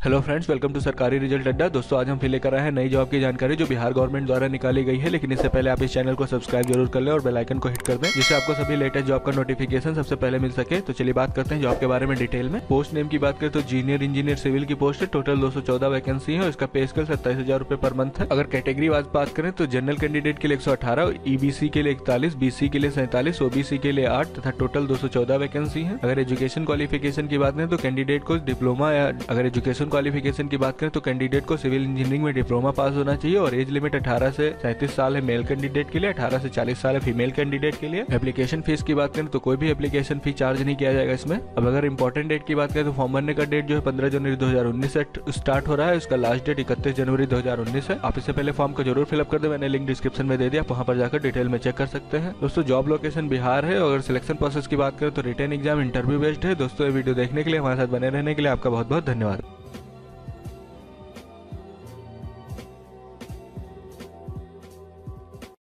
Hello friends, welcome to सरकारी result अड्डा। दोस्तों, आज हम फिर लेकर आए हैं नई जॉब की जानकारी जो बिहार गवर्नमेंट द्वारा निकाली गई है। लेकिन इससे पहले आप इस चैनल को सब्सक्राइब जरूर कर लें और बेल आइकन को हिट कर दें, जिससे आपको सभी लेटेस्ट जॉब का नोटिफिकेशन सबसे पहले मिल सके। तो चलिए बात करते हैं जॉब के बारे में डिटेल में। पोस्ट नेम की बात करें तो जूनियर इंजीनियर सिविल की पोस्ट है। टोटल 214 वैकेंसी है और इसका पे स्केल 27,000 रुपए पर मंथ है। अगर कैटेगरी वाइज बात करें तो जनरल कैंडिडेट के लिए 118, ईबीसी के लिए 41, बीसी के लिए 47, ओबीसी के लिए 8 तथा टोटल 214 वैकेंसी है। अगर एजुकेशन क्वालिफिकेशन की बात करें तो कैंडिडेट को डिप्लोमा या अगर एजुकेशन क्वालिफिकेशन की बात करें तो कैंडिडेट को सिविल इंजीनियरिंग में डिप्लोमा पास होना चाहिए और एज लिमिट 18 से 37 साल है मेल कैंडिडेट के लिए, 18 से 40 साल है फीमेल कैंडिडेट के लिए। एप्लीकेशन फीस की बात करें तो कोई भी एप्लीकेशन फी चार्ज नहीं किया जाएगा इसमें। अब अगर इंपॉर्टेंट डेट की बात करें तो फॉर्म भरने का डेट जो है 15 जनवरी 2019 से स्टार्ट हो रहा है। इसका लास्ट डेट 31 जनवरी 2019 है। आप इससे पहले फॉर्म को जरूर फिलअप कर दे, मैंने लिंक डिस्क्रिप्शन में दे दिया, आप वहां पर जाकर डिटेल में चेक कर सकते हैं। दोस्तों, जॉब लोकेशन बिहार है। अगर सिलेक्शन प्रोसेस की बात करें तो रिटन एग्जाम इंटरव्यू बेस्ड है। दोस्तों, ये वीडियो देखने के लिए हमारे साथ बने रहने के लिए आपका बहुत बहुत धन्यवाद।